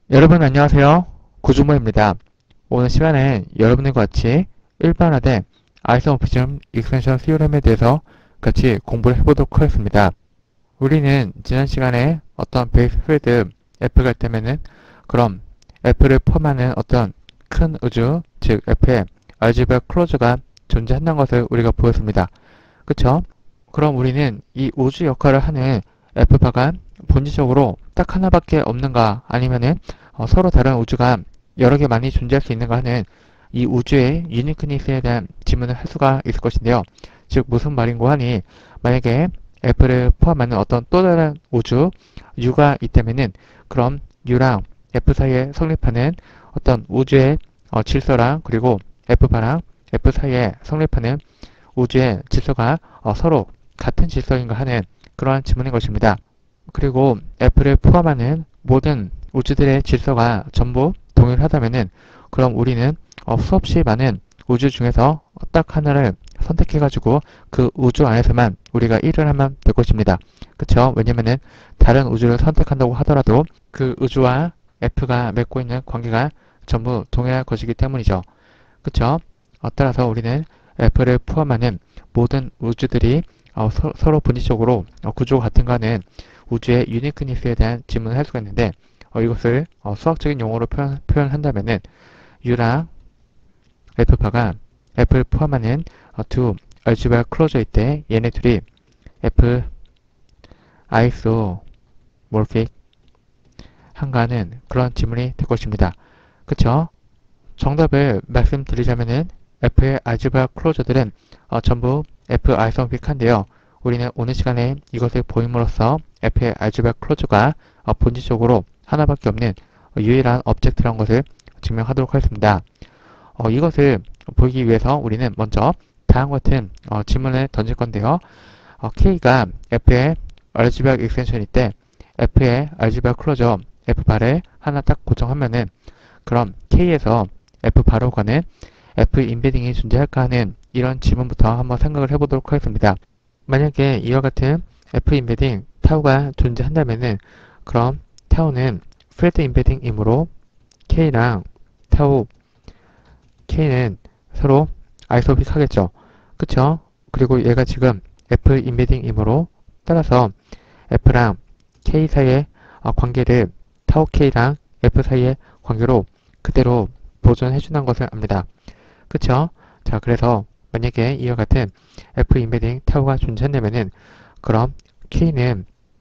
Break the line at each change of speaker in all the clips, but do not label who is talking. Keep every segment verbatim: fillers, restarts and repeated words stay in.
여러분 안녕하세요. 구주모입니다. 오늘 시간에 여러분들과 같이 일반화된 아이소모피즘 익스텐션 시오렘에 대해서 같이 공부를 해보도록 하겠습니다. 우리는 지난 시간에 어떤 베이스 필드 F가 있다면은 그럼 F를 포함하는 어떤 큰 우주, 즉 F에 알지브라 클로저가 존재한다는 것을 우리가 보였습니다. 그쵸? 그럼 우리는 이 우주 역할을 하는 F바가 본질적으로 딱 하나밖에 없는가 아니면은 어, 서로 다른 우주가 여러 개 많이 존재할 수 있는가 하는 이 우주의 유니크니스에 대한 질문을 할 수가 있을 것인데요. 즉 무슨 말인고 하니 만약에 F를 포함하는 어떤 또 다른 우주 U가 있다면은 그럼 U랑 F 사이에 성립하는 어떤 우주의 어, 질서랑 그리고 F바랑 F 사이에 성립하는 우주의 질서가 어, 서로 같은 질서인가 하는 그러한 질문인 것입니다. 그리고 F를 포함하는 모든 우주들의 질서가 전부 동일하다면은 그럼 우리는 어, 수없이 많은 우주 중에서 딱 하나를 선택해가지고 그 우주 안에서만 우리가 일을 하면 될 것입니다. 그쵸? 왜냐면은 다른 우주를 선택한다고 하더라도 그 우주와 F가 맺고 있는 관계가 전부 동일할 것이기 때문이죠. 그쵸? 어, 따라서 우리는 F를 포함하는 모든 우주들이 어, 서, 로 본질적으로 어, 구조가 같은가는 우주의 유니크니스에 대한 질문을 할 수가 있는데 어, 이것을 어, 수학적인 용어로 표현, 표현한다면은 U랑 F파가 F를 포함하는 어, 두 알지브라 클로저일 때 얘네 둘이 F 아이소모픽 한가는 그런 질문이 될 것입니다. 그쵸? 정답을 말씀드리자면은 F의 알지브라 클로저들은 어, 전부 F 아이소모픽한데요. 우리는 오늘 시간에 이것을 보임으로써 F의 알지브라 클로저가 어, 본질적으로 하나밖에 없는 어, 유일한 오브젝트라는 것을 증명하도록 하겠습니다. 어, 이것을 보기 위해서 우리는 먼저 다음과 같은 어, 질문을 던질 건데요. 어, K가 F의 알지브라 익스텐션일 때 F의 알지브라 클로저 F바를 하나 딱 고정하면은 그럼 K에서 F바로 가는 F 인베딩이 존재할까 하는 이런 질문부터 한번 생각을 해보도록 하겠습니다. 만약에 이와 같은 F 인베딩 타우가 존재한다면은 그럼 타우는 필드 인베딩이므로 K랑 타우 K는 서로 아이소픽 하겠죠. 그쵸? 그리고 얘가 지금 F 인베딩이므로 따라서 F랑 K 사이의 어, 관계를 타우 K랑 F 사이의 관계로 그대로 보존해준다는 것을 압니다. 그쵸? 자, 그래서 만약에 이와 같은 F 인베딩 타우가 존재한다면은 그럼 K는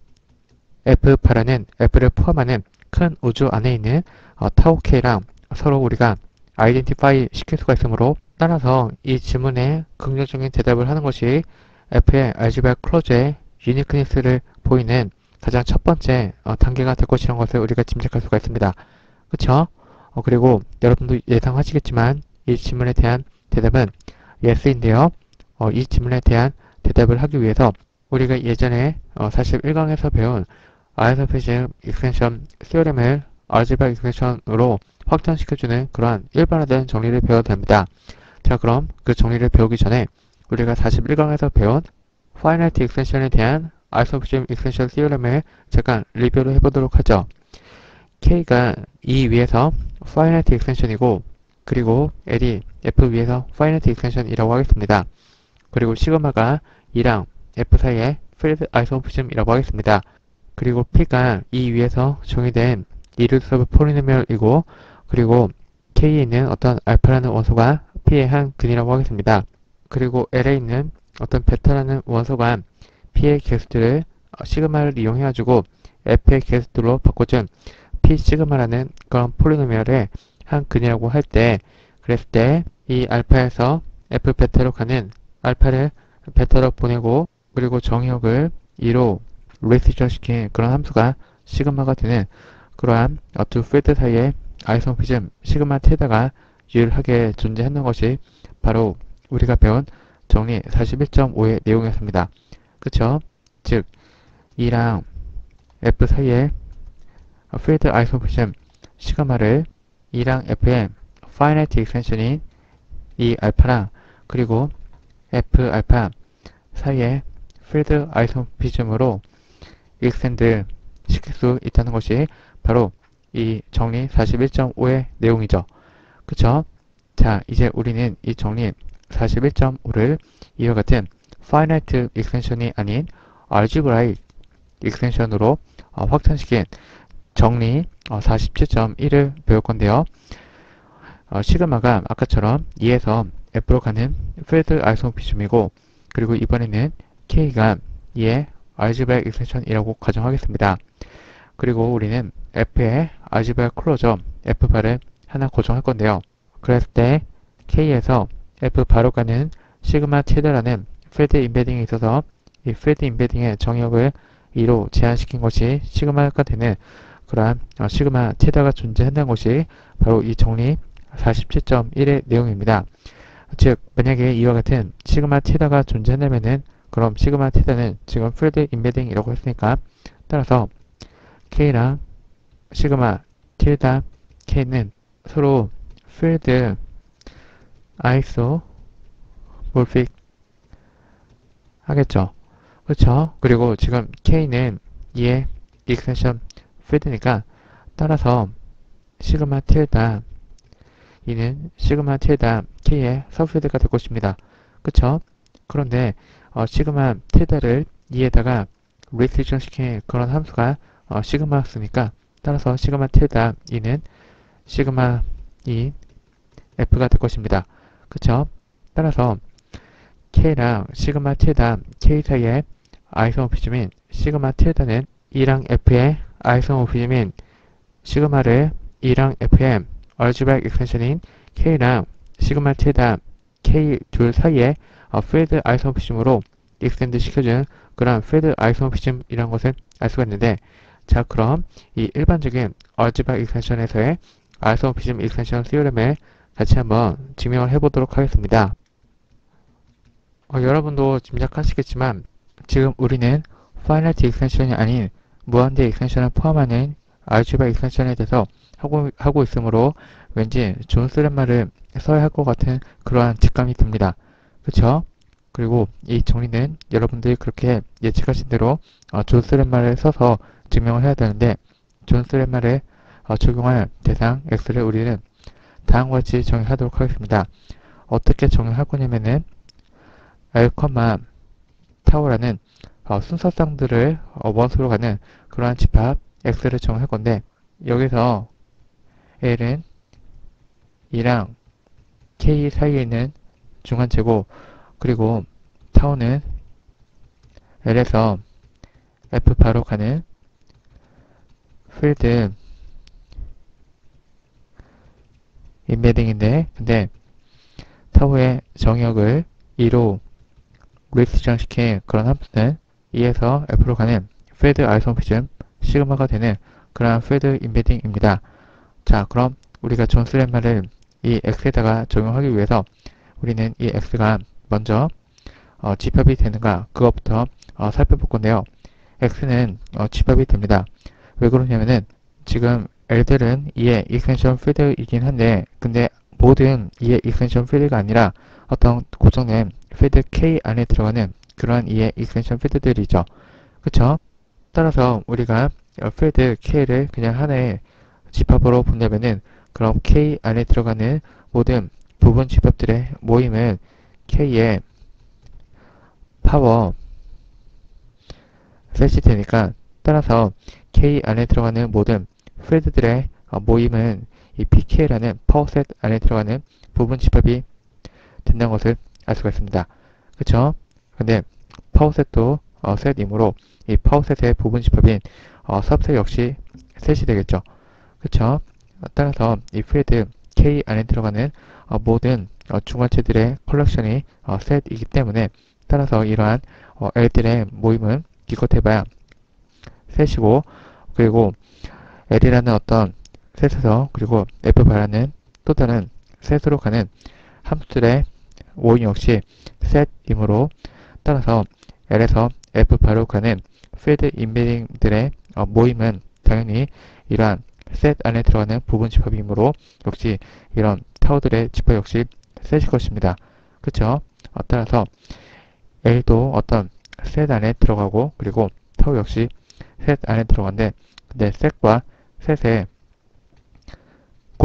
F파라는 F를 포함하는 큰 우주 안에 있는 어, 타우 K랑 서로 우리가 아이덴티파이 시킬 수가 있으므로 따라서 이 질문에 긍정적인 대답을 하는 것이 F의 알지브라 클로저의 유니크니스를 보이는 가장 첫 번째 어, 단계가 될 것이라는 것을 우리가 짐작할 수가 있습니다. 그쵸? 어, 그리고 여러분도 예상하시겠지만 이 질문에 대한 대답은 yes인데요. 어, 이 질문에 대한 대답을 하기 위해서 우리가 예전에 어, 사십일 강에서 배운 아이소피즘 익스텐션 시오렘을 알지브라 익스텐션으로 확장시켜주는 그러한 일반화된 정리를 배워야 됩니다. 자, 그럼 그 정리를 배우기 전에 우리가 사십일 강에서 배운 파이나이트 익스텐션에 대한 아이소피즘 익스텐션 시오렘을 잠깐 리뷰를 해보도록 하죠. K가 이 위에서 파이나이트 익스텐션이고 그리고 L이 F 위에서 파이나이트 익스텐션이라고 하겠습니다. 그리고 시그마가 이랑 F 사이의 필드 아이소모피즘이라고 하겠습니다. 그리고 P가 이 위에서 정의된 이루서브 포리노미얼이고 그리고 K에 있는 어떤 알파라는 원소가 P의 한 근이라고 하겠습니다. 그리고 L에 있는 어떤 베타라는 원소가 P의 개수들을 시그마를 이용해가지고 F의 개수들로 바꿔준 P 시그마라는 그런 폴리노미얼의 한 근이라고 할 때 그랬을 때 이 알파에서 F 베타로 가는 알파를 베타로 보내고 그리고 정의역을 이로 레시저 시킨 그런 함수가 시그마가 되는 그러한 두 필드 사이의 아이소모피즘 시그마 테다가 유일하게 존재하는 것이 바로 우리가 배운 정리 사십일 점 오의 내용이었습니다. 그쵸? 즉 E랑 F 사이의 필드 아이소모피즘 시그마를 E랑 F의 파이나이트 익스텐션인 이 알파랑 그리고 F 알파 사이의 필드 아이소모피즘으로 익스텐드 시킬 수 있다는 것이 바로 이 정리 사십일 점 오의 내용이죠. 그쵸? 자, 이제 우리는 이 정리 사십일 점 오를 이와 같은 finite extension이 아닌 algebraic extension으로 어, 확장시킨 정리 어, 사십칠 점 일을 배울 건데요. 어, 시그마가 아까처럼 이에서 F로 가는 필드 아이소모피즘이고, 그리고 이번에는 K가 이의 algebraic extension이라고 가정하겠습니다. 그리고 우리는 F의 algebraic closure F바를 하나 고정할 건데요. 그랬을 때 K에서 F 바로 가는 시그마 tilde라는 필드 임베딩이 있어서 이 필드 임베딩의 정역을 이로 제한시킨 것이 시그마가 되는 그러한 어, 시그마 tilde가 존재한다는 것이 바로 이 정리 사십칠 점 일의 내용입니다. 즉 만약에 이와 같은 시그마 tilde가 존재한다면은 그럼 시그마 tilde는 지금 필드 임베딩이라고 했으니까 따라서 K랑 시그마 tilde K는 서로 필드 아이소모픽 하겠죠. 그렇죠? 그리고 지금 K는 이의 익스텐션 필드니까 따라서 시그마 tilde 이는 시그마 tilde K의 서필드가 될 것입니다. 그쵸? 그런데 어, 시그마 tilde를 이에다가 리스트리션 시킨 그런 함수가 어, 시그마였으니까 따라서 시그마 tilde 이는 시그마 이 F가 될 것입니다. 그쵸? 따라서 K랑 시그마 tilde K 사이의 아이소모피즘인 시그마 tilde는 이랑 F의 아이소모피즘인 시그마를 이랑 F의 algebraic extension인 K랑 시그마 tilde K 둘 사이의 어, 필드 아이소모피즘으로 extend 시켜준 그런 필드 아이소모피즘이라는 것을 알 수가 있는데, 자 그럼 이 일반적인 algebraic extension에서의 아이소모피즘 extension theorem을 같이 한번 증명을 해보도록 하겠습니다. 어, 여러분도 짐작하시겠지만 지금 우리는 finite extension이 아닌 무한대 extension을 포함하는 algebra extension에 대해서 하고, 하고 있으므로 왠지 존스 렛마를 써야 할 것 같은 그러한 직감이 듭니다. 그쵸? 그리고 이 정리는 여러분들이 그렇게 예측하신 대로 어, 존스 렛마를 써서 증명을 해야 되는데, 존스 렛마를 어, 적용할 대상 X를 우리는 다음과 같이 정의하도록 하겠습니다. 어떻게 정의할 거냐면은 L, 타우라는 어, 순서쌍들을 어, 원소로 가는 그러한 집합 X를 정할 건데, 여기서 L은 이랑 K 사이에 있는 중간체고, 그리고 타우는 L에서 F 바로 가는 필드 인베딩인데, 근데 타우의 정역을 이로 리스트리션 시킨 그런 함수는 이에서 F로 가는 필드 아이소모피즘 시그마가 되는 그런 필드 인베딩입니다. 자, 그럼 우리가 존스 렛마를 이 X에다가 적용하기 위해서 우리는 이 X가 먼저 어, 집합이 되는가 그것부터 어, 살펴볼 건데요. X는 어, 집합이 됩니다. 왜 그러냐면은 지금 L들은 이의 익스텐션 필드이긴 한데, 근데 모든 이의 익스텐션 필드가 아니라 어떤 고정된 필드 K 안에 들어가는 그러한 이의 익스텐션 필드들이죠. 그쵸? 따라서 우리가 필드 K를 그냥 하나의 집합으로 본다면은 그럼 K 안에 들어가는 모든 부분 집합들의 모임은 K의 파워 셋이 되니까, 따라서 K 안에 들어가는 모든 필드들의 모임은 이 피케이라는 파워셋 안에 들어가는 부분 집합이 된다는 것을 알 수가 있습니다. 그쵸? 근데 파워셋도 어, 셋이므로 이 파워셋의 부분 집합인 어, 섭셋 역시 셋이 되겠죠. 그쵸? 따라서 이 필드 K 안에 들어가는 어, 모든 어, 중간체들의 컬렉션이 어, 셋이기 때문에, 따라서 이러한 어, L들의 모임은 기껏 해봐야 셋이고, 그리고 L이라는 어떤 셋에서 그리고 F바라는 또 다른 셋으로 가는 함수들의 모임 역시 셋이므로, 따라서 L에서 F바로 가는 필드 인베딩들의 어, 모임은 당연히 이러한 셋 안에 들어가는 부분 집합이므로 역시 이런 타워들의 집합 역시 셋일 것입니다. 그쵸? 어, 따라서 L도 어떤 셋 안에 들어가고, 그리고 타워 역시 셋 안에 들어간데, 근데 셋과 셋의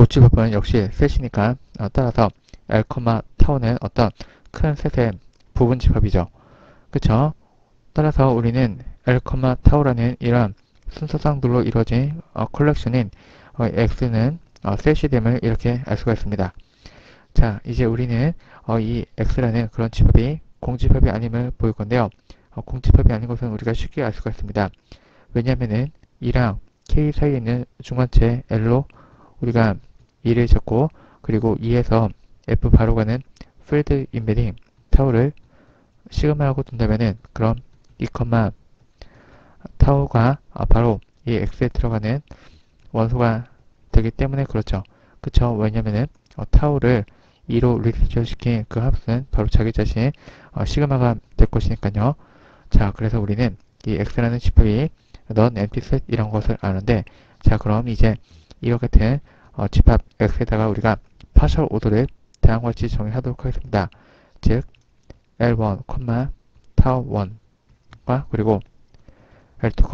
오집합은 역시 셋이니까 어, 따라서 L, 타우는 어떤 큰 셋의 부분 집합이죠. 그쵸? 따라서 우리는 L, 타우라는 이런 순서상들로 이루어진 어, 컬렉션인 어, X는 어, 셋이 됨을 이렇게 알 수가 있습니다. 자, 이제 우리는 어, 이 X라는 그런 집합이 공집합이 아님을 보일 건데요. 어, 공집합이 아닌 것은 우리가 쉽게 알 수가 있습니다. 왜냐하면은 이랑 K 사이에 있는 중간체 L로 우리가 이를 잡고 그리고 이에서 F 바로 가는 필드 인베딩 타우를 시그마라고 둔다면은 그럼 이 컴마 타우가 아, 바로 이 X에 들어가는 원소가 되기 때문에 그렇죠. 그쵸? 왜냐면은 어, 타우를 이로 리드시킨 그 합수는 바로 자기 자신의 어, 시그마가 될 것이니까요. 자, 그래서 우리는 이 X라는 집합이 non empty set 이런 것을 아는데, 자, 그럼 이제 이와 같은 어, 집합 X에다가 우리가 파셜 오더를 다음과 같이 정의하도록 하겠습니다. 즉, 엘 원, 타우 원과 그리고 엘 투,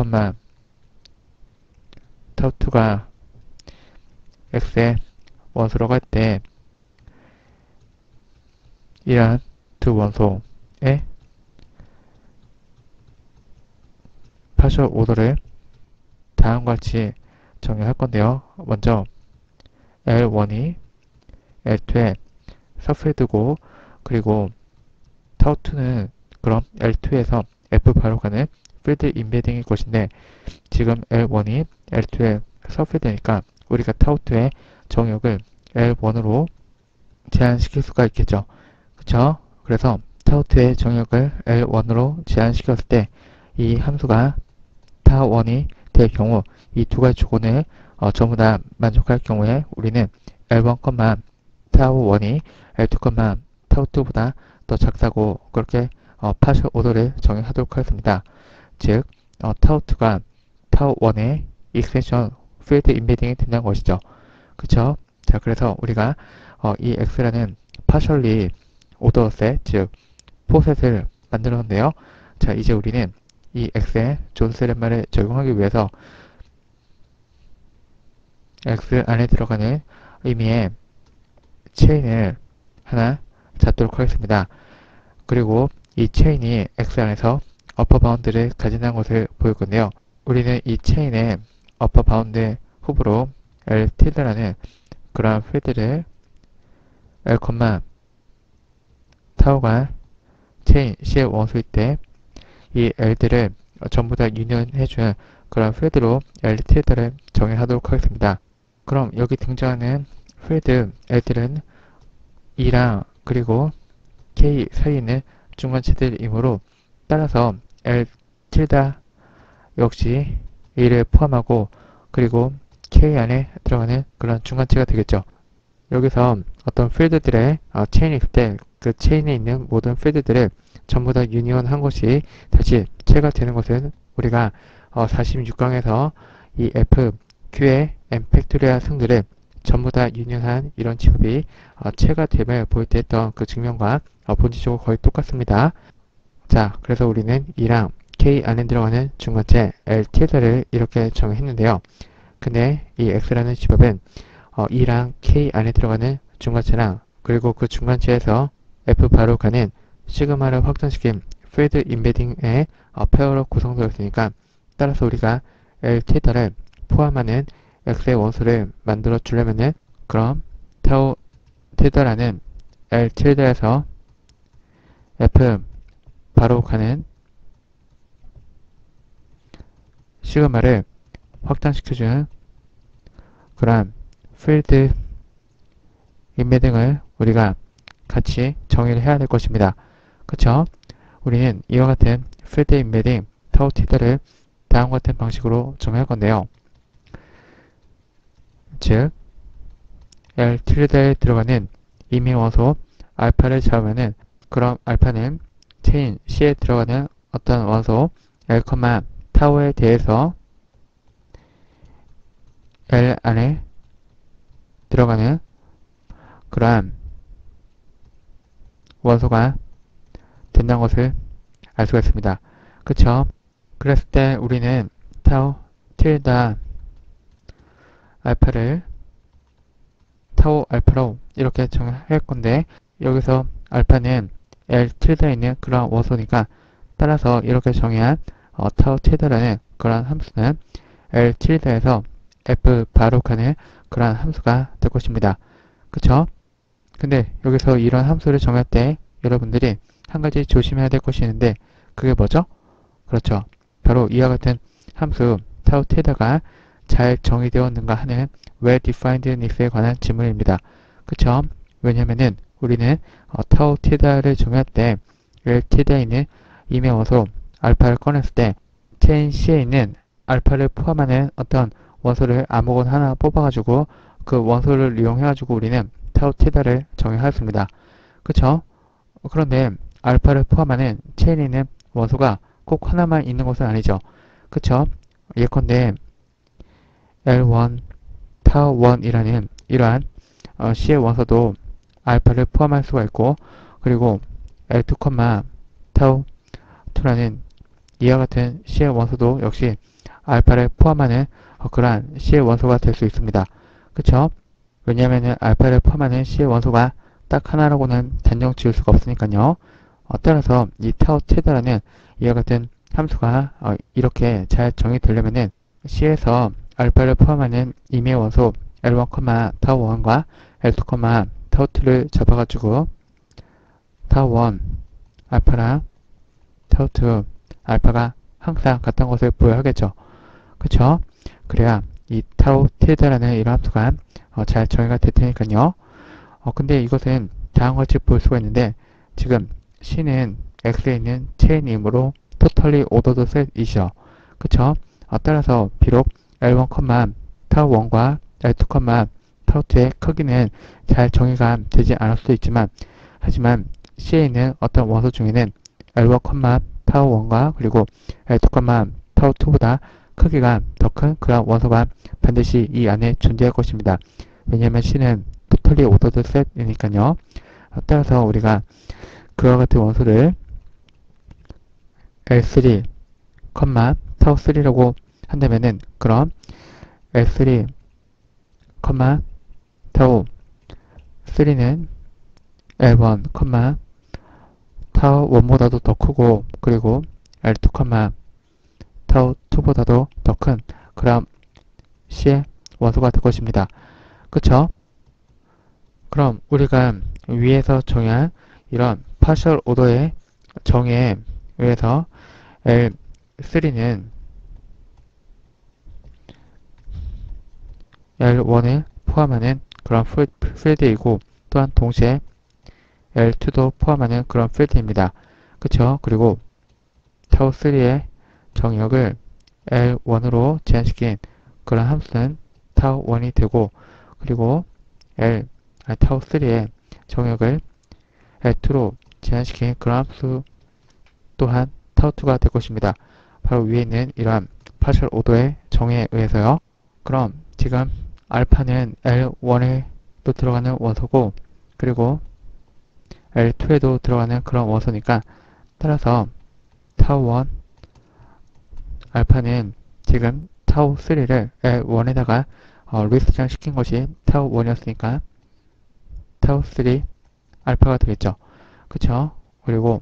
타우 투가 X의 원소로 갈 때 이러한 두 원소의 파셜 오더를 다음과 같이 정의할 건데요. 먼저 엘 원이 엘 투에 서필드고 그리고 타우 투는 그럼 엘 투에서 F 바로 가는 필드 인베딩일 것인데 지금 엘 원이 엘 투에 서필드니까 우리가 타우 투의 정역을 엘 원으로 제한시킬 수가 있겠죠. 그쵸? 그래서 타우 투의 정역을 엘 원으로 제한시켰을 때 이 함수가 타우 원이 될 경우 이 두 가지 조건을 어, 전부 다 만족할 경우에 우리는 엘 원, 타우 원이 엘 투, 타우 투보다 더 작다고 그렇게 어, 파셜 오더를 정의하도록 하겠습니다. 즉 어, 타우 투가 타우 원의 익스텐션 필드 인베딩이 된다는 것이죠. 그쵸? 자, 그래서 우리가 어, 이 X라는 파셜리 오더 셋, 즉 포셋을 만들었는데요. 자, 이제 우리는 이 X의 존스 렛마를 적용하기 위해서 X 안에 들어가는 의미의 체인을 하나 잡도록 하겠습니다. 그리고 이 체인이 X 안에서 어퍼 바운드를 가진다는 것을 보일 건데요. 우리는 이 체인의 어퍼 바운드 후보로 L tilde라는 그러한 필드를 L, 타우가 체인 C의 원소일 때 이 L들을 전부 다 유니언해주는 그런 필드로 L tilde를 정의하도록 하겠습니다. 그럼 여기 등장하는 필드 L들은 E랑 그리고 K 사이에 있는 중간체들이므로 따라서 L tilde 역시 E를 포함하고 그리고 K 안에 들어가는 그런 중간체가 되겠죠. 여기서 어떤 필드들의 어, 체인이 있을 때 그 체인에 있는 모든 필드들을 전부 다 유니언한 것이 다시 체가 되는 것은 우리가 어, 사십육 강에서 이 F, Q의 M 팩토리얼 승들을 전부 다 유니언한 이런 집합이 어, 체가 됨을 보일 때 했던 그 증명과 어, 본질적으로 거의 똑같습니다. 자, 그래서 우리는 E랑 K 안에 들어가는 중간체 L tilde를 이렇게 정했는데요. 근데 이 X라는 집합은 어, E랑 K 안에 들어가는 중간체랑 그리고 그 중간체에서 F 바로 가는 시그마를 확장시킨 필드 인베딩의 어, 페어로 구성되어 있으니까 따라서 우리가 L tilde를 포함하는 X의 원소를 만들어 주려면은 그럼 타우 tilde라는 L tilde에서 F 바로 가는 시그마를 확장시켜주는 그러한 필드 인베딩을 우리가 같이 정의를 해야 될 것입니다. 그쵸? 우리는 이와 같은 필드 인베딩 타우 tilde를 다음과 같은 방식으로 정의할 건데요. 즉 L tilde에 들어가는 임의 원소 알파를 잡으면은 그럼 알파는 체인 C에 들어가는 어떤 원소 L, 타우에 대해서 L 안에 들어가는 그러한 원소가 된다는 것을 알 수가 있습니다. 그쵸? 그랬을 때 우리는 타우 tilde 알파를 타우 알파로 이렇게 정의할 건데, 여기서 알파는 L tilde에 있는 그런 원소니까, 따라서 이렇게 정의한 어, 타우 tilde라는 그런 함수는 L tilde에서 F 바로 가는 그런 함수가 될 것입니다. 그쵸? 근데 여기서 이런 함수를 정할 때 여러분들이 한 가지 조심해야 될 것이 있는데, 그게 뭐죠? 그렇죠. 바로 이와 같은 함수 타우 tilde가 잘 정의되었는가 하는 well definedness에 관한 질문입니다. 그쵸? 왜냐면은 우리는 어, 타우 tilde를 정의할 때 L tilde에 있는 임의원소 알파를 꺼냈을 때 체인 C에 있는 알파를 포함하는 어떤 원소를 아무거나 하나 뽑아가지고 그 원소를 이용해가지고 우리는 타우 tilde를 정의하였습니다. 그쵸? 그런데 알파를 포함하는 체인에 있는 원소가 꼭 하나만 있는 것은 아니죠. 그쵸? 예컨대 엘 원, 타우 원이라는 이러한 어, C의 원소도 알파를 포함할 수가 있고, 그리고 엘 투, 타우 투라는 이와 같은 C의 원소도 역시 알파를 포함하는 어, 그러한 C의 원소가 될 수 있습니다. 그쵸? 왜냐하면 알파를 포함하는 C의 원소가 딱 하나라고는 단정 지을 수가 없으니까요. 어, 따라서 이 타우 tilde라는 이와 같은 함수가 어, 이렇게 잘 정의되려면은 C에서 알파를 포함하는 임의 원소 엘 원, 타우 원과 엘 투, 타우 투를 잡아가지고 타우 원 알파랑 타우 투 알파가 항상 같은 것을 보여야겠죠. 그쵸? 그래야 이 타우 tilde라는 이런 함수가 어, 잘 정의가 될 테니까요. 어, 근데 이것은 다음과 같이 볼 수가 있는데, 지금 C는 X에 있는 체인이므로 totally ordered set이죠. 그쵸? 어, 따라서 비록 엘 원, 타우 원과 엘 투, 타우 투의 크기는 잘 정의가 되지 않을 수도 있지만, 하지만 C에 있는 어떤 원소 중에는 엘 원, 타우 원과 그리고 엘 투, 타우 투보다 크기가 더 큰 그런 원소가 반드시 이 안에 존재할 것입니다. 왜냐하면 C는 totally ordered set이니까요. 따라서 우리가 그와 같은 원소를 엘 쓰리, 타우 쓰리라고 한다면은, 그럼 엘 쓰리, 타우 쓰리는 엘 원, 타우 원보다도 더 크고, 그리고 엘 투, 타우 투보다도 더 큰 그런 C의 원소가 될 것입니다. 그쵸? 그럼 우리가 위에서 정의한 이런 파셜 오더의 정의에 의해서 엘 쓰리는 엘 원을 포함하는 그런 필드이고, 또한 동시에 엘 투도 포함하는 그런 필드입니다. 그쵸? 그리고 타우 쓰리의 정의역을 엘 원으로 제한시킨 그런 함수는 타우 원이 되고, 그리고 L, 아니, 타우 쓰리의 정의역을 엘 투로 제한시킨 그런 함수 또한 타우 투가 될 것입니다. 바로 위에 있는 이러한 파셜 오더의 정의에 의해서요. 그럼 지금 알파는 엘 원에도 들어가는 원소고, 그리고 엘 투에도 들어가는 그런 원소니까, 따라서 타우 원 알파는 지금 타우 쓰리를 엘 원에다가 어, 리스트전 시킨 것이 타우 원이었으니까 타우 쓰리 알파가 되겠죠. 그쵸? 그리고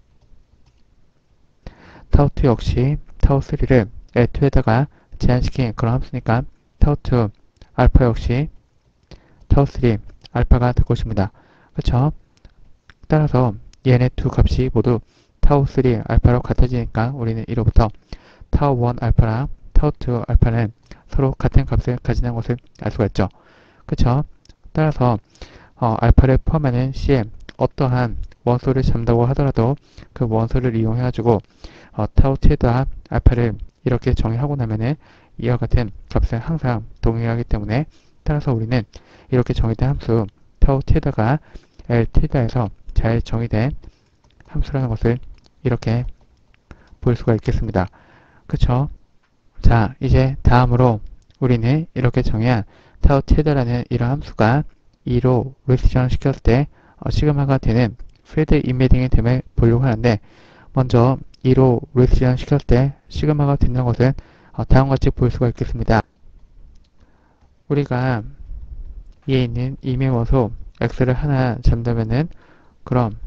타우 투 역시 타우 쓰리를 엘 투에다가 제한시킨 그런 함수니까 타우 투 알파 역시 타우 쓰리 알파가 될 것입니다. 그쵸? 따라서 얘네 두 값이 모두 타우 쓰리 알파로 같아지니까 우리는 이로부터 타우 원 알파랑 타우 투 알파는 서로 같은 값을 가지는 것을 알 수가 있죠. 그쵸? 따라서 어, 알파를 포함하는 C에 어떠한 원소를 잡는다고 하더라도 그 원소를 이용해가지고 어, 타우 tilde와 알파를 이렇게 정의하고 나면은 이와 같은 값을 항상 동일하기 때문에, 따라서 우리는 이렇게 정의된 함수 타우 tilde가 엘 tilde에서 잘 정의된 함수라는 것을 이렇게 볼 수가 있겠습니다. 그쵸? 자, 이제 다음으로 우리는 이렇게 정의한 타우 tilde라는 이런 함수가 이로 리스전 시켰을 때 어, 시그마가 되는 필드 인베딩이 됨을 보려고 하는데, 먼저 이로 리스전 시켰을 때 시그마가 되는 것은 어, 다음과 같이 볼 수가 있겠습니다. 우리가 이에 있는 이미 원소 x를 하나 잡는다면은 그럼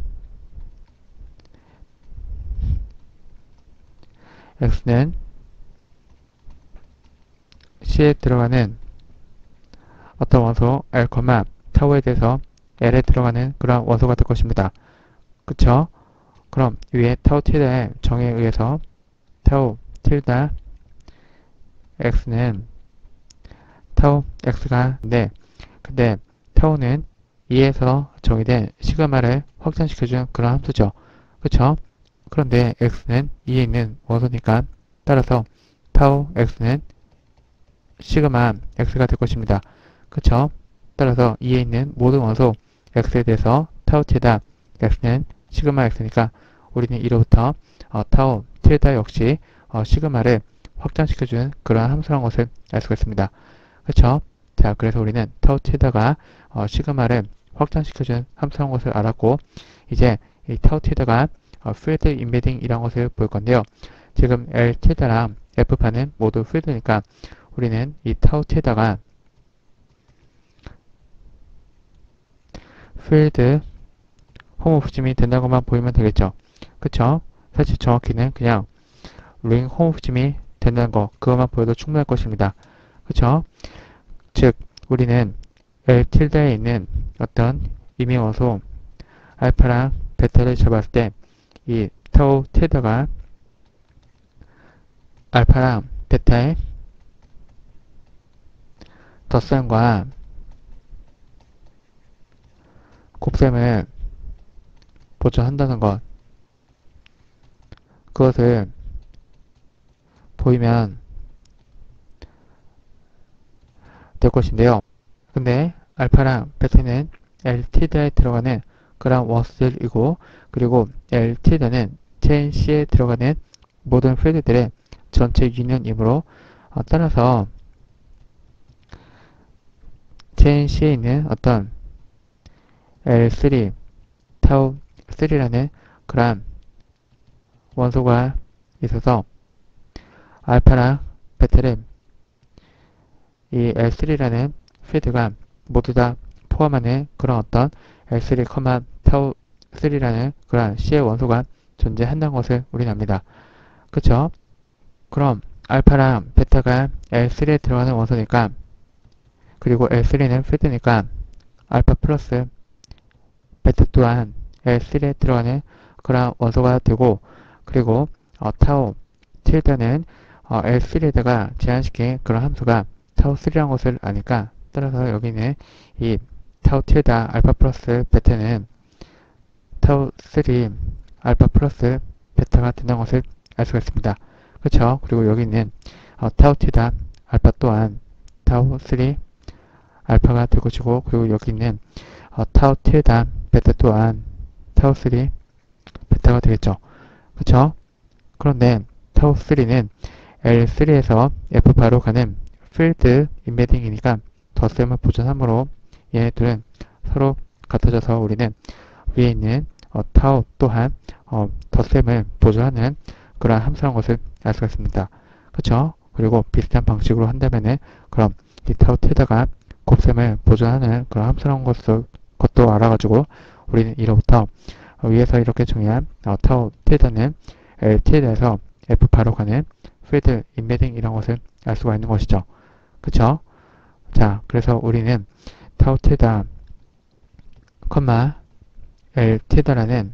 x는 C에 들어가는 어떤 원소 L, 타우에 대해서 L에 들어가는 그런 원소가 될 것입니다. 그쵸? 그럼 위에 타우 틸다의 정에 의해서 타우 틸다 x는 타우 x가 네, 근데 타우는 이에서 정의된 시그마를 확장시켜준 그런 함수죠. 그쵸? 그런데 x는 이에 있는 원소니까 따라서 타우 x는 시그마 x가 될 것입니다. 그쵸? 따라서 이에 있는 모든 원소 x에 대해서 타우 틸다 x는 시그마 x니까 우리는 이로부터 어, 타우 틸다 역시 어, 시그마를 확장시켜주는 그러한 함수라는 것을 알 수가 있습니다. 그쵸? 자, 그래서 우리는 타우 틸다가 어, 시그마를 확장시켜주는 함수라는 것을 알았고, 이제 이 타우 틸다가 어, 필드 인베딩 이란 것을 볼 건데요. 지금 L 틸다랑 F파는 모두 필드니까 우리는 이 타우 틸다가 필드 홈오프짐이 된다는 것만 보이면 되겠죠. 그쵸? 사실 정확히는 그냥 링 홈오프짐이 된다는 거, 그것만 보여도 충분할 것입니다. 그쵸? 즉, 우리는 L 틸다에 있는 어떤 이미 원소 알파랑 베타를 잡았을 때 이 타우 틸다가 알파랑 베타의 덧셈과 곱셈을 보존한다는 것, 그것을 보이면 될 것인데요. 근데 알파랑 베타는 L 틸다에 들어가는 그런 원소들이고, 그리고 L 틸다는 체인 C에 들어가는 모든 필드들의 전체 유니언이므로 어, 따라서 체인 C에 있는 어떤 엘 쓰리, 타우 쓰리라는 그런 원소가 있어서 알파랑 베타를 이 엘 쓰리라는 필드가 모두 다 포함하는 그런 어떤 엘 쓰리, 타우 쓰리라는 그런 C의 원소가 존재한다는 것을 우리는 압니다. 그쵸? 그럼 알파랑 베타가 엘 쓰리에 들어가는 원소니까, 그리고 엘 쓰리는 필드니까 알파 플러스 베타 또한 엘 쓰리에 들어가는 그런 원소가 되고, 그리고 어, 타우 틸다는 어, 엘 쓰리에다가 제한시킨 그런 함수가 타우 쓰리라는 것을 아니까, 따라서 여기는 이 타우 틸다 알파 플러스 베타는 타우 쓰리 알파 플러스 베타가 된다는 것을 알 수가 있습니다. 그쵸? 그리고 여기 있는 어, 타우 틸다 알파 또한 타우 쓰리 알파가 될 것이고, 그리고 여기 있는 어, 타우 틸다 베타 또한 타우 쓰리 베타가 되겠죠. 그쵸? 그런데 타우 쓰리는 엘 쓰리에서 F바로 가는 필드 인베딩이니까 덧셈을 보존하므로 얘네들은 서로 같아져서 우리는 위에 있는 어, 타우 또한 어, 덧셈을 보존하는 그런 함수라는 것을 알 수가 있습니다. 그쵸? 그리고 비슷한 방식으로 한다면은 그럼 이 타우 틸다가 곱셈을 보존하는 그런 함수라는 것을, 것도 알아가지고 우리는 이로부터 어, 위에서 이렇게 정의한 어, 타우 틸다는 엘 틸다에서 F바로 가는 필드 인베딩 이런 것을 알 수가 있는 것이죠. 그쵸? 자, 그래서 우리는 타우 틸다, L 틸다라는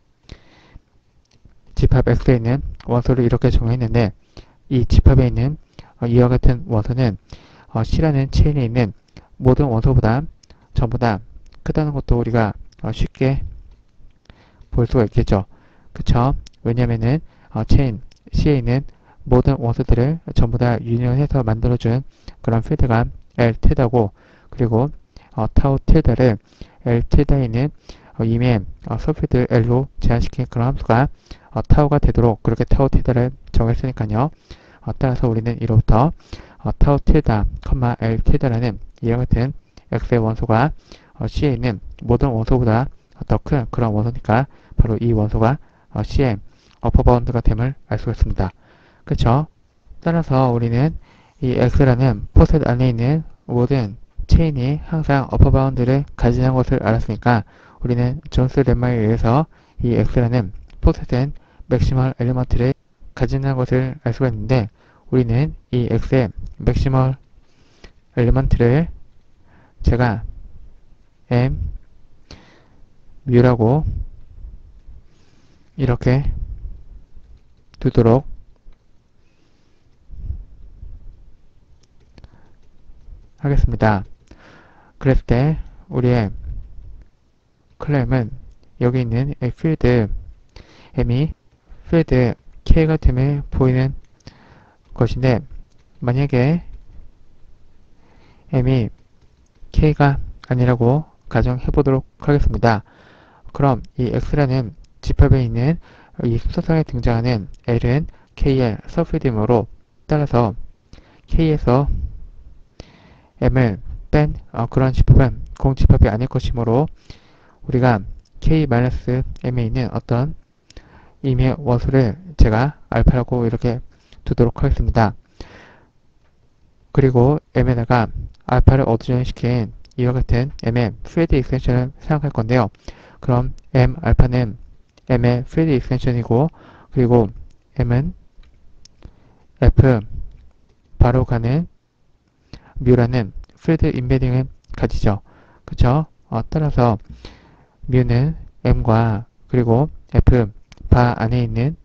집합 X에 있는 원소를 이렇게 정의했는데, 이 집합에 있는 어, 이와 같은 원소는 어, C라는 체인에 있는 모든 원소보다 전부 다 크다는 것도 우리가 어, 쉽게 볼 수가 있겠죠. 그쵸? 왜냐면은 어, 체인 C에 있는 모든 원소들을 전부 다 유니온해서 만들어준 그런 필드가 L 틸다고, 그리고 어, 타우 틸다를 L 틸다에 있는 어, 이미 어, 서필드 L로 제한시킨 그런 함수가 어, 타우가 되도록 그렇게 타우 틸다를 정했으니까요. 어, 따라서 우리는 이로부터 어, 타우 틸다, L 틸다라는 이와 같은 X의 원소가 어, C에 있는 모든 원소보다 더 큰 그런 원소니까 바로 이 원소가 어, C의 어퍼바운드가 됨을 알 수가 있습니다. 그쵸? 따라서 우리는 이 X라는 포셋 안에 있는 모든 체인이 항상 어퍼 바운드를 가지는 것을 알았으니까 우리는 존스 렘마에 의해서 이 X라는 포셋된 맥시멀 엘리먼트를 가진다는 것을 알 수가 있는데, 우리는 이 X의 맥시멀 엘리먼트를 제가 M 뮤라고 이렇게 두도록 하겠습니다. 그랬을 때 우리의 클레임은 여기 있는 필드 M이 필드 K가 됨을 보이는 것인데, 만약에 M이 K가 아니라고 가정해 보도록 하겠습니다. 그럼 이 X라는 집합에 있는 이 수서상에 등장하는 L은 K의 서필드이므로, 따라서 K에서 M을 뺀 어, 그런 집합은 공집합이 아닐 것이므로 우리가 K-M에 있는 어떤 임의 원소를 제가 알파라고 이렇게 두도록 하겠습니다. 그리고 M에다가 알파를 어드존시킨 이와 같은 M의 필드 익스텐션을 사용할 건데요. 그럼 M 알파는 M의 필드 익스텐션이고, 그리고 M은 F 바로 가는 뮤라는 필드 인베딩을 가지죠. 그쵸? 어, 따라서 뮤는 M과 그리고 F 바 안에 있는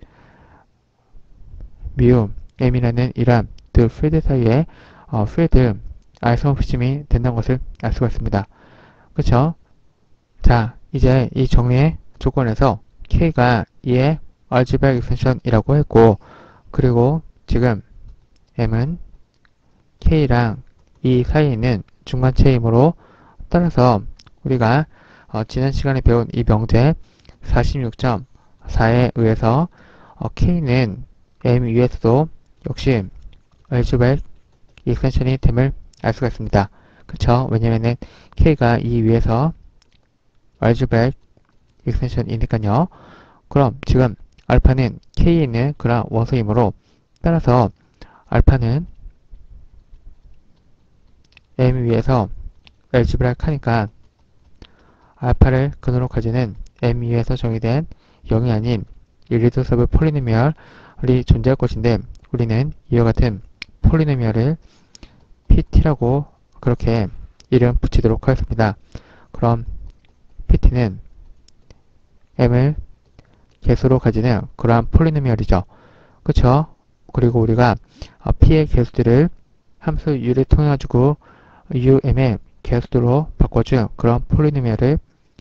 뮤 M이라는 이러한 두 필드 사이에 어, 필드 아이소모피즘이 된다는 것을 알 수가 있습니다. 그쵸? 자, 이제 이 정리의 조건에서 K가 이의 알지브라 익스텐션이라고 했고, 그리고 지금 M은 K랑 이 사이에 있는 중간체이므로, 따라서 우리가 어, 지난 시간에 배운 이 명제 사십육 점 사에 의해서 어, K는 M 위에서도 역시 알지브라 익스텐션이 됨을 알 수가 있습니다. 그쵸? 왜냐면은 K가 이 위에서 알지브라 익스텐션이니까요. 그럼 지금 알파는 K에 있는 그런 원소이므로, 따라서 알파는 M 위에서 알지브라를 하니까 알파를 근으로 가지는 M 위에서 정의된 영이 아닌 일리더서브 폴리노미얼이 존재할 것인데, 우리는 이와 같은 폴리노미얼을 피티라고 그렇게 이름 붙이도록 하겠습니다. 그럼 피티는 M을 개수로 가지는 그러한 폴리노미얼이죠. 그쵸? 그리고 우리가 P의 개수들을 함수 U를 통해 가지고 Um의 개수로 바꿔준 그런 폴리노미얼을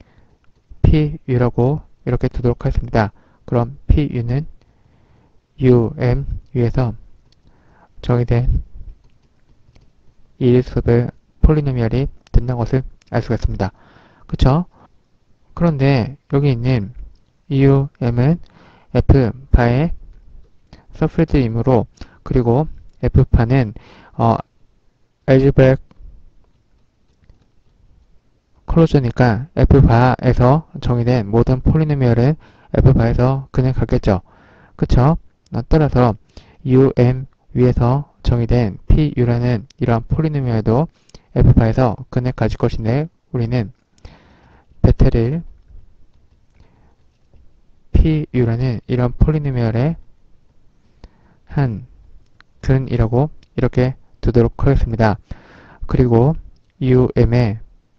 Pu라고 이렇게 두도록 하겠습니다. 그럼 Pu는 Um 위에서 정의된 일리스토블 폴리노미얼이 된다는 것을 알 수가 있습니다. 그쵸? 그런데 여기 있는 Um은 F파의 서필드이므로, 그리고 F파는 어, 알지브라 클로저니까 F바에서 정의된 모든 폴리노미얼은 F바에서 그냥 갖겠죠. 그쵸? 따라서 Um 위에서 정의된 Pu라는 이러한 폴리노미얼도 F바에서 그냥 가질 것인데, 우리는 베타를 Pu라는 이런 폴리노미얼의 한 근이라고 이렇게 두도록 하겠습니다. 그리고 Um에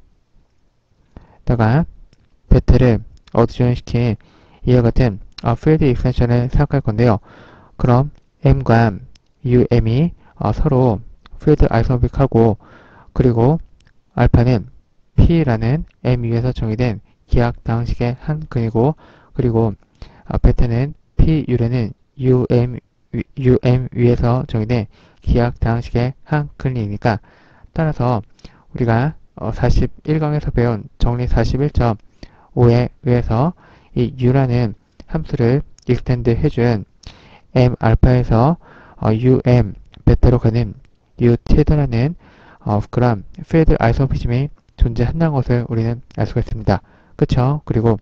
다가 베타를 어드존시킨 이와 같은 어, 필드 익스텐션을 생각할 건데요. 그럼 M과 Um이 어, 서로 필드 아이소모픽하고, 그리고 알파는 P라는 M 위에서 정의된 기하 방식의 한 근이고, 그리고 어, 베타는 Pu라는 Um, Um 위에서 정의된 기하 방식의 한 근이니까, 따라서 우리가 어, 사십일 강에서 배운 정리 사십일 점 오에 의해서 이 U라는 함수를 익스텐드 해준 M 알파에서 어, Um 베타로 가는 U tilde라는 어, 그런 필드 아이소모피즘이 존재한다는 것을 우리는 알 수가 있습니다. 그쵸? 그리고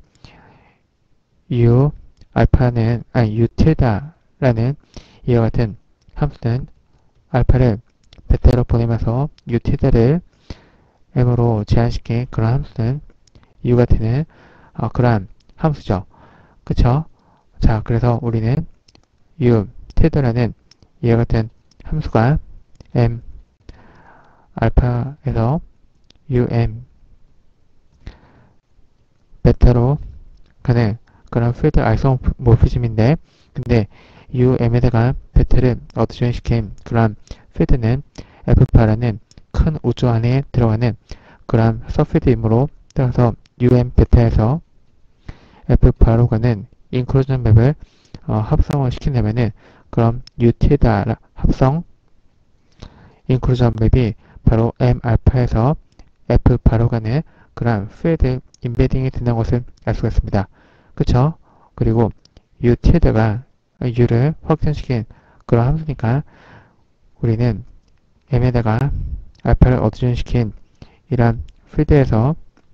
U 알파는 아니 U tilde라는 이와 같은 함수는 알파를 베타로 보내면서 U tilde를 m으로 제한시킨 그런 함수는 u가 되는 어, 그러한 함수죠. 그쵸? 자, 그래서 우리는 u 테드라는 이와 같은 함수가 m 알파에서 um 베타로 가는 그런 필드 아이소모피즘인데, 근데 um에다가 베타를 어디전시킨 그런 필드는 f파라는 큰 우주 안에 들어가는 그런 서피드이므로, 따라서 um 베타에서 f파로 가는 인클루전 맵을 어, 합성을 시킨다면은, 그럼 ut에다 합성 인클루전 맵이 바로 m 알파에서 f파로 가는 그런 필드 인베딩이 된다는 것을 알 수가 있습니다. 그쵸? 그리고 ut에다가 u를 확장시킨 그런 함수니까 우리는 m에다가 알파를 어디전시킨 이런 필드에서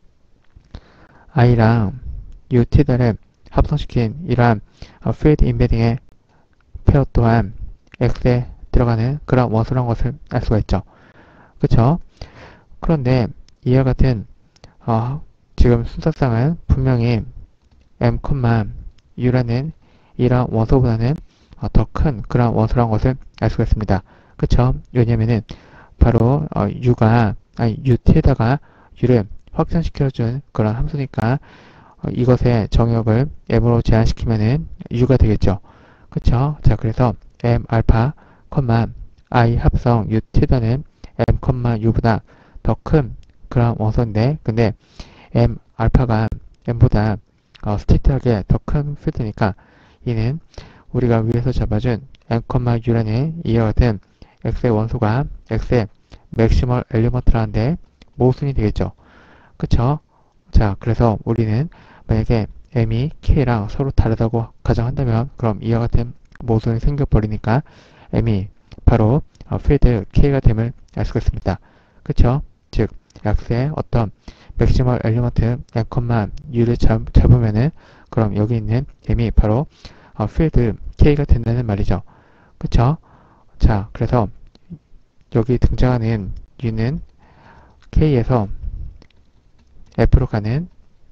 i랑 ut를 합성시킨 이러한 필드 인베딩의 페어 또한 x에 들어가는 그런 원소라는 것을 알 수가 있죠. 그쵸? 그런데 이와 같은 어, 지금 순서상은 분명히 m, u라는 이러한 원소보다는 어, 더 큰 그런 원소라는 것을 알 수가 있습니다. 그쵸? 왜냐면은 바로 어, u가 아니 ut에다가 u를 확장시켜준 그런 함수니까 어, 이것의 정역을 m으로 제한시키면은 u가 되겠죠. 그쵸? 자, 그래서 m 알파, i 합성 ut는 m, u보다 더 큰 그런 원소인데, 근데 m 알파가 m보다 어, 스테이트하게 더 큰 필드니까 이는 우리가 위에서 잡아준 m, u라는 이와 같은 x의 원소가 x의 맥시멀 엘리먼트라는데 모순이 되겠죠. 그쵸? 자, 그래서 우리는 만약에 m이 k랑 서로 다르다고 가정한다면, 그럼 이와 같은 모순이 생겨버리니까 m이 바로 어, 필드 k가 됨을 알 수가 있습니다. 그쵸? 즉 x의 어떤 맥시멀 엘리먼트 m, u를 잡, 잡으면은 그럼 여기 있는 m이 바로 어, 필드 k가 된다는 말이죠. 그쵸? 자, 그래서 여기 등장하는 u는 k에서 f로 가는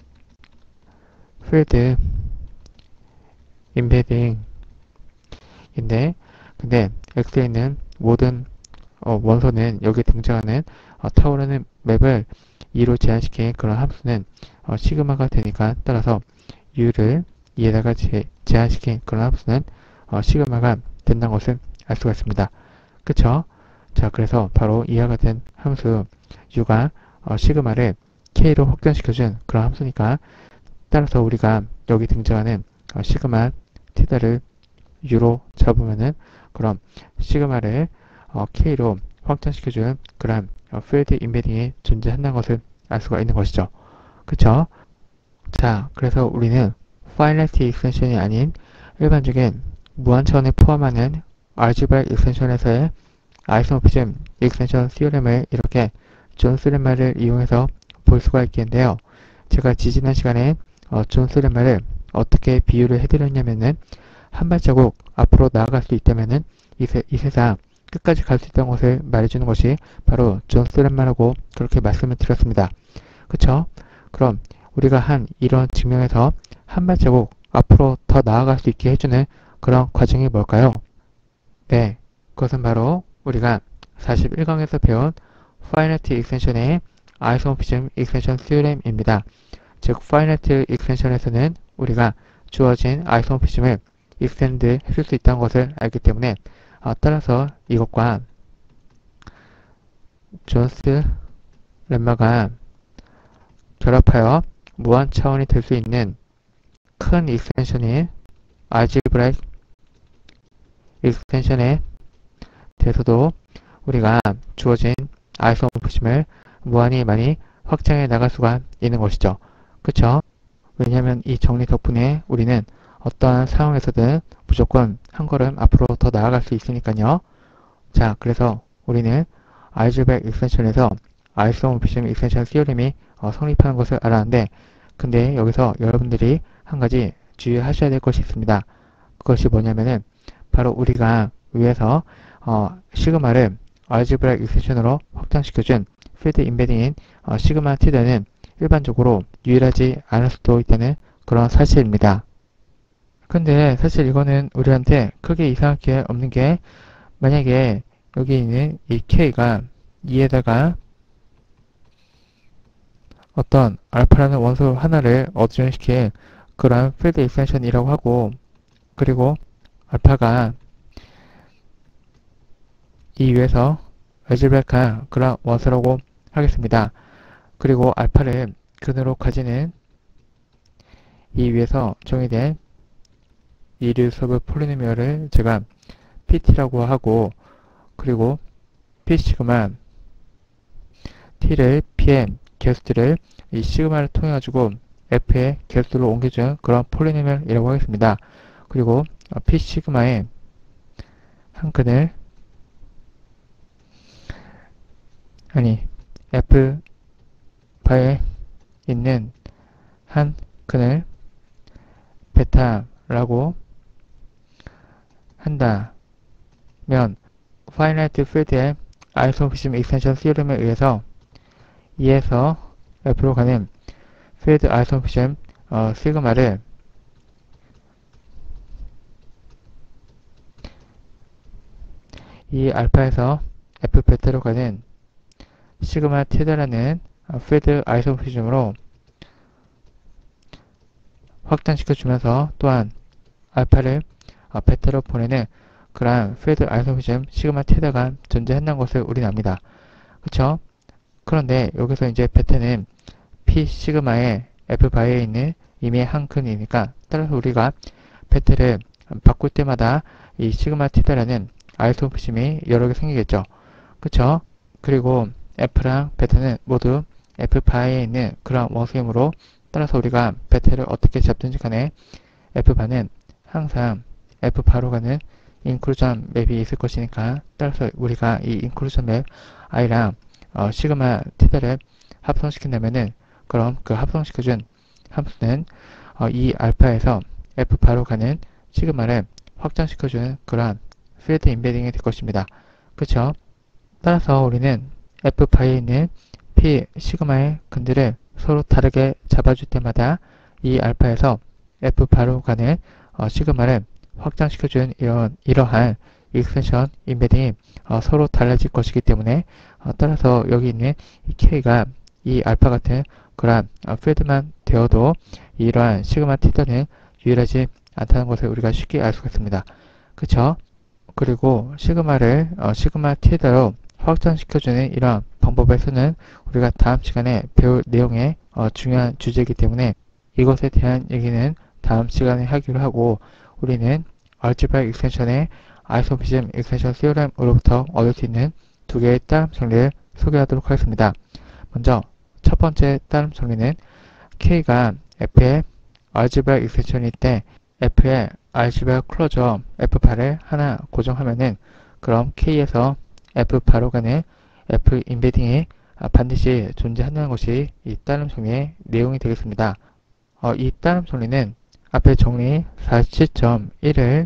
필드 인베딩인데, 근데 x에 있는 모든 어, 원소는 여기 등장하는 어, 타오르는 맵을 이로 제한시킨 그런 함수는 어, 시그마가 되니까, 따라서 u를 이에다가 제, 제한시킨 그런 함수는 어, 시그마가 된다는 것을 알 수가 있습니다. 그쵸? 자, 그래서 바로 이와 같은 함수 u가 어, 시그마를 k로 확장시켜준 그런 함수니까, 따라서 우리가 여기 등장하는 어, 시그마 테다를 u로 잡으면은 그럼 시그마를 어, k로 확장시켜준 그런 어, 필드 인베딩이 존재한다는 것을 알 수가 있는 것이죠. 그쵸? 자, 그래서 우리는 파이널티 익스텐션이 아닌 일반적인 무한 차원을 포함하는 알지브라 익스텐션에서의 아이소모피즘 익스텐션 시오렘을 이렇게 존 스레마를 이용해서 볼 수가 있겠는데요. 제가 지지난 시간에 어, 존 스레마를 어떻게 비유를 해드렸냐면은, 한 발자국 앞으로 나아갈 수 있다면은 이, 세, 이 세상 끝까지 갈 수 있다는 것을 말해주는 것이 바로 존 스레마라고 그렇게 말씀을 드렸습니다. 그쵸? 그럼 우리가 한 이런 증명에서 한 발자국 앞으로 더 나아갈 수 있게 해주는 그런 과정이 뭘까요? 네, 그것은 바로 우리가 사십일 강에서 배운 파이널티 익스텐션의 아이소모피즘 익스텐션 시오렘입니다. 즉, 파이널티 익스텐션에서는 우리가 주어진 아이소모피즘을 익스텐드 해줄 수 있다는 것을 알기 때문에 어, 따라서 이것과 존스 렘마가 결합하여 무한 차원이 될 수 있는 큰 익스텐션인 알지브라익 익스텐션에 대해서도 우리가 주어진 아이소모피즘을 무한히 많이 확장해 나갈 수가 있는 것이죠. 그쵸? 왜냐하면 이 정리 덕분에 우리는 어떠한 상황에서든 무조건 한 걸음 앞으로 더 나아갈 수 있으니까요. 자, 그래서 우리는 알지브라익 익스텐션에서 아이소모피즘 익스텐션 시오렘이 어, 성립하는 것을 알았는데, 근데 여기서 여러분들이 한 가지 주의하셔야 될 것이 있습니다. 그것이 뭐냐면은 바로 우리가 위에서 어, 시그마를 알지브라익 익스텐션으로 확장시켜준 필드 임베딩인 어, 시그마 티드는 일반적으로 유일하지 않을 수도 있다는 그런 사실입니다. 근데 사실 이거는 우리한테 크게 이상할 게 없는 게, 만약에 여기 있는 이 K가 이에다가 어떤 알파라는 원소 하나를 어드전시킬 그런 필드 익스텐션이라고 하고, 그리고 알파가 이 위에서 알제브라이크한 그런 원소라고 하겠습니다. 그리고 알파를 근으로 가지는 이 위에서 정의된 이르서브 폴리노미얼을 제가 피티라고 하고, 그리고 P 시그마 T를 P의 개수들을 이 시그마를 통해 가지고 F의 개수로 옮겨준 그런 폴리노미얼이라고 하겠습니다. 그리고 P 시그마의 한 끈을, 아니 F 바에 있는 한 끈을 베타라고 한다면, 파이나이트 필드의 아이소모피즘 익스텐션 시오름에 의해서 이에서 F로 가는 필드 아이소모피즘 어, 시그마를 이 알파에서 F 베타로 가는 시그마 티다라는 어, 필드 아이소모피즘으로 확장시켜주면서, 또한 알파를 어, 베타로 보내는 그러한 필드 아이소모피즘 시그마 티다가 존재한다는 것을 우리는 압니다. 그쵸? 그런데 여기서 이제 베타는 P 시그마의 F 바이에 있는 이미 한 끈이니까, 따라서 우리가 베타를 바꿀 때마다 이 시그마 티다라는 아이소모피즘이 여러 개 생기겠죠. 그쵸? 그리고 F랑 베타는 모두 F 바이에 있는 그런 원소이므로, 따라서 우리가 베타를 어떻게 잡든지 간에 F 바는 항상 F 바로 가는 인클루전 맵이 있을 것이니까, 따라서 우리가 이 인클루전 맵 I랑 어, 시그마 티다를 합성시킨다면은, 그럼 그 합성시켜준 함수는 어, 이 알파에서 F 바로 가는 시그마를 확장시켜주는 그러한 필드 임베딩이 될 것입니다. 그쵸? 따라서 우리는 F 바이에 있는 P 시그마의 근들을 서로 다르게 잡아줄 때마다 이 알파에서 F 바로 가는 어, 시그마를 확장시켜준 이런, 이러한 익스텐션 임베딩이 어, 서로 달라질 것이기 때문에, 어, 따라서 여기 있는 이 K가 이 알파 같은 그러한 어, 필드만 되어도 이러한 시그마 티다는 유일하지 않다는 것을 우리가 쉽게 알 수가 있습니다. 그쵸? 그리고 시그마를 어, 시그마 티다로 확장시켜주는 이러한 방법에서는 우리가 다음 시간에 배울 내용의 어, 중요한 주제이기 때문에 이것에 대한 얘기는 다음 시간에 하기로 하고, 우리는 알지브라 익스텐션의 아이소모피즘 익스텐션 시오렘으로부터 얻을 수 있는 두 개의 따름 정리를 소개하도록 하겠습니다. 먼저 첫 번째 따름 정리는 K가 F의 알지브라 익스텐션일 때 F의 알지브라 클로저 F 바를 하나 고정하면은, 그럼 K에서 F 바로 가는 F 임베딩이 반드시 존재한다는 것이 이 따름 정리의 내용이 되겠습니다. 어, 이 따름 정리는 앞에 정리 사십칠 점 일을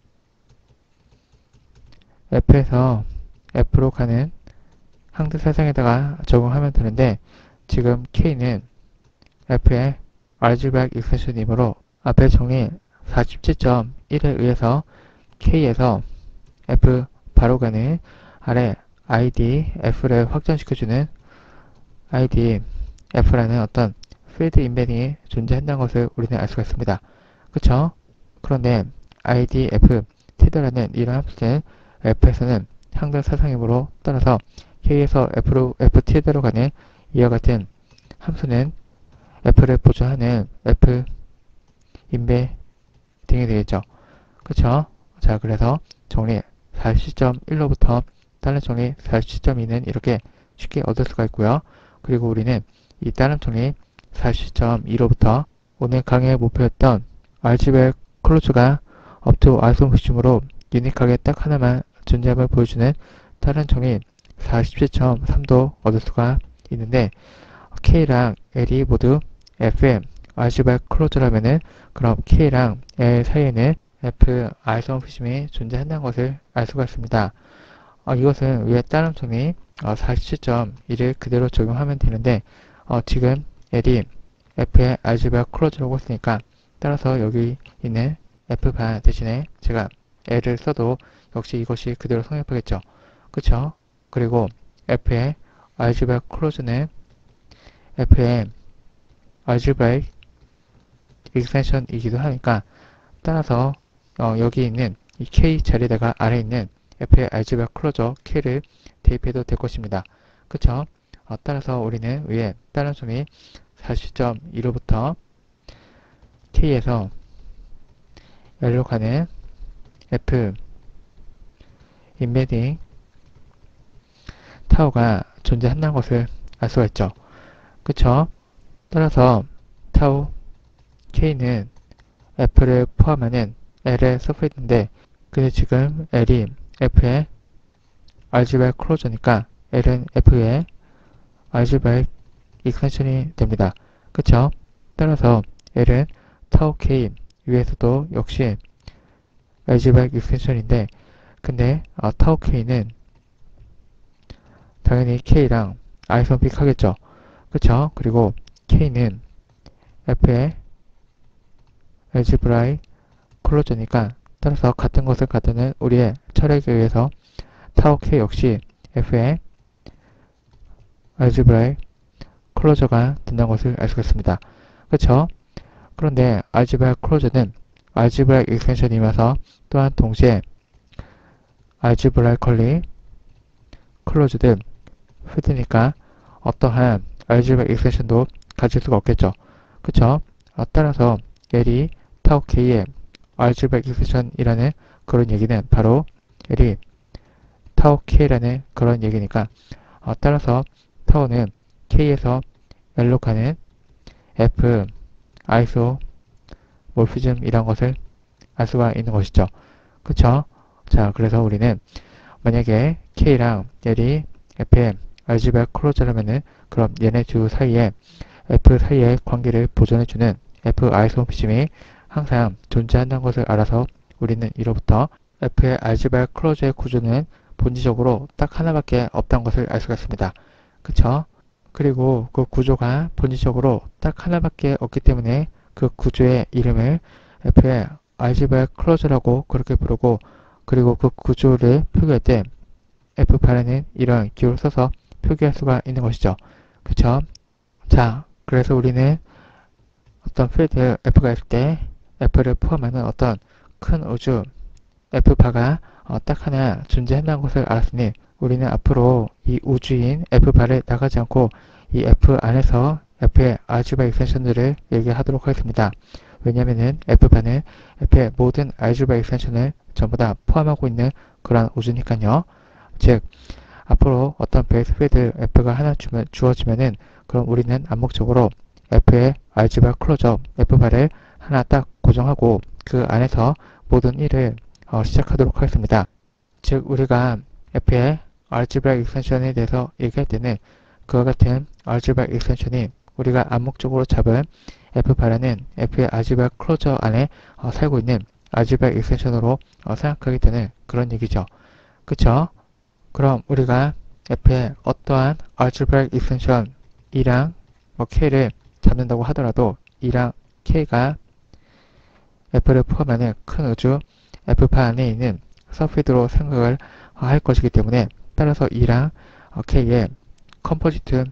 F에서 F로 가는 항등 사상에다가 적용하면 되는데, 지금 K는 F의 알지브라익 익스텐션이므로 앞에 정리 사십칠 점 일에 의해서 K에서 F 바로 가는 아래 아이디 F를 확장시켜주는 아이디 F라는 어떤 필드 임베딩이 존재한다는 것을 우리는 알 수가 있습니다. 그쵸? 그런데 아이디 F 티더라는 이런 함수는 F에서는 항등 사상이므로, 따라서 K에서 F로, F 티더로 가는 이와 같은 함수는 F를 보조하는 F 임베딩이 되겠죠. 그쵸? 자, 그래서 정리 사십칠 점 일로부터 다른 정리 사십칠 점 이는 이렇게 쉽게 얻을 수가 있고요. 그리고 우리는 이 다른 정리 사십칠 점 이로부터 오늘 강의의 목표였던 알지브라 클로즈가 업투 아이소모피즘으로 유니크하게 딱 하나만 존재함을 보여주는 다른 정리 사십칠 점 삼도 얻을 수가 있는데, K랑 L이 모두 F의 알지브라 클로즈라면은, 그럼 K랑 L 사이에는 F 아이소모피즘이 존재한다는 것을 알 수가 있습니다. 어, 이것은 위의 따름 정리 어, 사십칠 점 일을 그대로 적용하면 되는데 어, 지금 L이 F의 알지브라 클로즈라고 했으니까 따라서 여기 있는 F바 대신에 제가 L을 써도 역시 이것이 그대로 성립하겠죠. 그쵸? 그리고 F의 알지브라 클로즈는 F의 알지브라익 익스텐션이기도 하니까 따라서 어, 여기 있는 이 K 자리에다가 아래 있는 F의 알지브라 클로저 K를 대입해도 될 것입니다. 그쵸? 어, 따라서 우리는 위에 다른 솜이 사십 점 일로부터 K에서 L로 가는 F 인베딩 타우가 존재한다는 것을 알 수가 있죠. 그쵸? 따라서 타우 K는 F를 포함하는 L의 서브셋인데 근데 지금 L이 F의 알지브라익 클로저니까 L은 F의 알지브라익 익스텐션이 됩니다. 그쵸? 따라서 L은 타우 K 위에서도 역시 알지브라익 익스텐션인데 근데 어, 타우 K는 당연히 K랑 아이소픽 하겠죠. 그쵸? 그리고 K는 F의 알지브라익 클로저니까 따라서 같은 것을 갖는 우리의 철학에 의해서 타우 K 역시 F의 알지브라익 클로저가 된다는 것을 알 수가 있습니다. 그쵸? 그런데 알지브라익 클로저는 알지브라익 익스텐션이면서 또한 동시에 알지브라이컬리 클로즈드 필드니까 어떠한 알지브라익 익스텐션도 가질 수가 없겠죠. 그쵸? 어, 따라서 L이 타우 K의 알지브라익 익스텐션이라는 그런 얘기는 바로 L이 타우 K라는 그런 얘기니까 어, 따라서 타우는 K에서 L로 가는 F 아이소모피즘이란 것을 알 수가 있는 것이죠. 그쵸? 자, 그래서 우리는 만약에 K랑 L이 F의 알지브라 클로저라면은 그럼 얘네 두 사이에 F 사이의 관계를 보존해주는 F 아이소모피즘이 항상 존재한다는 것을 알아서 우리는 이로부터 F의 알지브라 클로저의 구조는 본질적으로 딱 하나밖에 없다는 것을 알 수가 있습니다. 그쵸? 그리고 그 구조가 본질적으로 딱 하나밖에 없기 때문에 그 구조의 이름을 F의 알지브라 클로저라고 그렇게 부르고 그리고 그 구조를 표기할 때 F바에는 이런 기호를 써서 표기할 수가 있는 것이죠. 그쵸? 자, 그래서 우리는 어떤 필드 F가 있을 때 F를 포함하는 어떤 큰 우주 F바가 어, 딱 하나 존재한다는 것을 알았으니 우리는 앞으로 이 우주인 F바를 나가지 않고 이 F 안에서 F의 알지브라 익스텐션들을 얘기하도록 하겠습니다. 왜냐면은 F바는 F의 모든 알지브라 익스텐션을 전부 다 포함하고 있는 그러한 우주니까요. 즉, 앞으로 어떤 베이스 필드 F가 하나 주면, 주어지면은 그럼 우리는 암묵적으로 F의 알지브라 클로저 F바를 하나 딱 고정하고 그 안에서 모든 일을 어, 시작하도록 하겠습니다. 즉, 우리가 F의 알지브라 익스텐션에 대해서 얘기할 때는 그와 같은 알지브라 익스텐션이 우리가 암묵적으로 잡은 F바라는 F의 알지브라 클로저 안에 어, 살고 있는 알지브라 익스텐션으로 어, 생각하게 되는 그런 얘기죠. 그쵸? 그럼 우리가 F의 어떠한 알지브라 익스텐션 E랑 뭐 K를 잡는다고 하더라도 E랑 K가 F를 포함하는 큰 우주 F파 안에 있는 서피드로 생각을 할 것이기 때문에 따라서 E랑 K의 컴포지트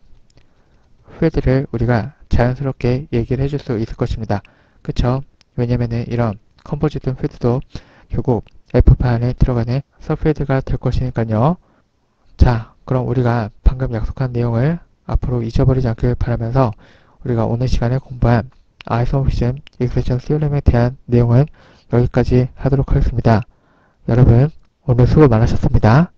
필드를 우리가 자연스럽게 얘기를 해줄 수 있을 것입니다. 그쵸? 왜냐면은 이런 컴포지트 필드도 결국 F파 안에 들어가는 서필드가 될 것이니까요. 자, 그럼 우리가 방금 약속한 내용을 앞으로 잊어버리지 않길 바라면서 우리가 오늘 시간에 공부한 아이소모피즘 익스텐션 시오렘에 대한 내용은 여기까지 하도록 하겠습니다. 여러분, 오늘 수고 많으셨습니다.